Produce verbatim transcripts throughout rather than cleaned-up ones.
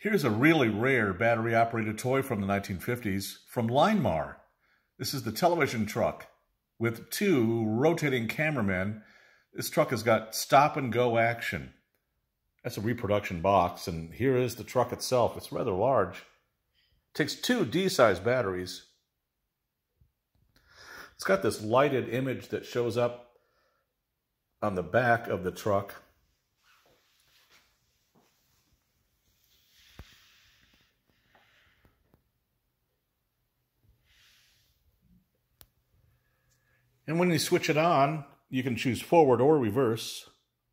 Here's a really rare battery-operated toy from the nineteen fifties from N A R. This is the television truck with two rotating cameramen. This truck has got stop-and-go action. That's a reproduction box, and here is the truck itself. It's rather large. It takes two D-size batteries. It's got this lighted image that shows up on the back of the truck. And when you switch it on, you can choose forward or reverse.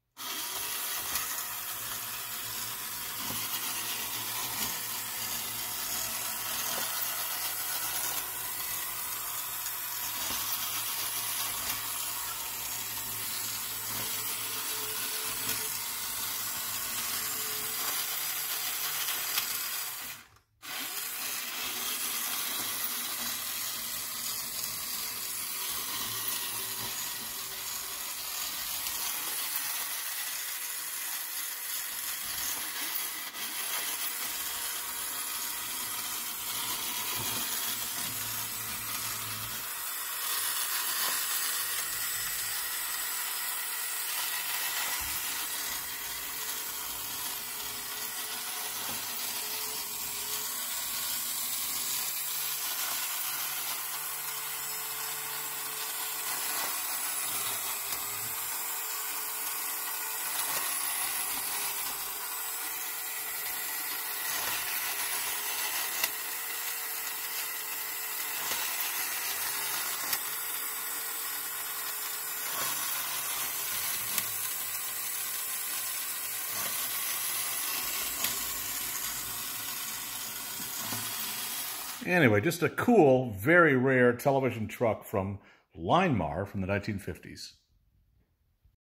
Anyway, just a cool, very rare television truck from N A R from the nineteen fifties.